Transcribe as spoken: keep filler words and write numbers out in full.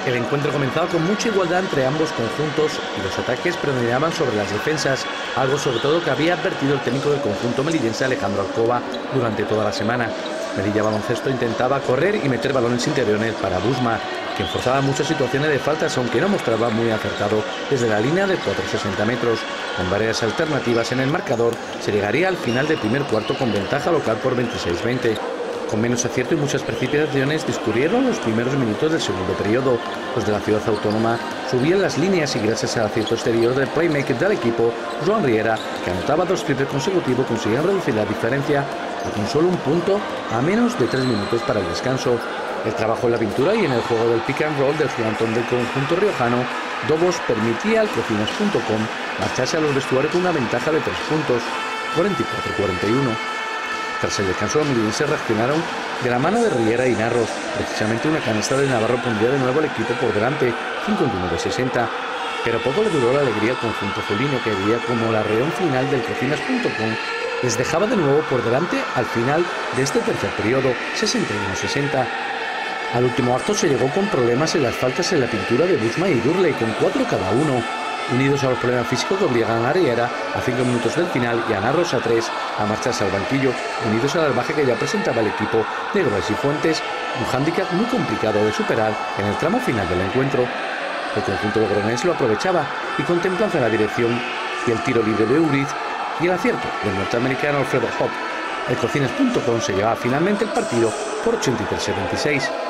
El encuentro comenzaba con mucha igualdad entre ambos conjuntos y los ataques predominaban sobre las defensas, algo sobre todo que había advertido el técnico del conjunto melillense Alejandro Alcoba durante toda la semana. Melilla Baloncesto intentaba correr y meter balones interiores para Busma, quien forzaba muchas situaciones de faltas, aunque no mostraba muy acertado desde la línea de cuatrocientos sesenta metros. Con varias alternativas en el marcador, se llegaría al final del primer cuarto con ventaja local por veintiséis a veinte. Con menos acierto y muchas precipitaciones discurrieron los primeros minutos del segundo periodo. Los de la ciudad autónoma subían las líneas y gracias al acierto exterior del playmaker del equipo, Joan Riera, que anotaba dos triples consecutivos, consiguieron reducir la diferencia a con solo un punto a menos de tres minutos para el descanso. El trabajo en la pintura y en el juego del pick and roll del gigantón del conjunto riojano, Dobos permitía al Cocinas punto com marcharse a los vestuarios con una ventaja de tres puntos, cuarenta y cuatro a cuarenta y uno. Tras el descanso, los melillenses reaccionaron de la mano de Riera y Narros. Precisamente una canasta de Navarro pondría de nuevo al equipo por delante, cincuenta y nueve a sesenta. Pero poco le duró la alegría al conjunto felino, que veía como la reón final del Cocinas punto com les dejaba de nuevo por delante al final de este tercer periodo, sesenta y uno a sesenta. Al último acto se llegó con problemas en las faltas en la pintura de Busma y Durley, con cuatro cada uno, unidos a los problemas físicos que obligan a Riera a cinco minutos del final y a Narros a tres a marcharse al banquillo, unidos a la baja que ya presentaba el equipo de Groes y Fuentes, un hándicap muy complicado de superar en el tramo final del encuentro. El conjunto de Gronés lo aprovechaba y con templanza en la dirección y el tiro libre de Uriz y el acierto del norteamericano Alfredo Hopp, el Cocinas punto com se llevaba finalmente el partido por ochenta y tres a veintiséis.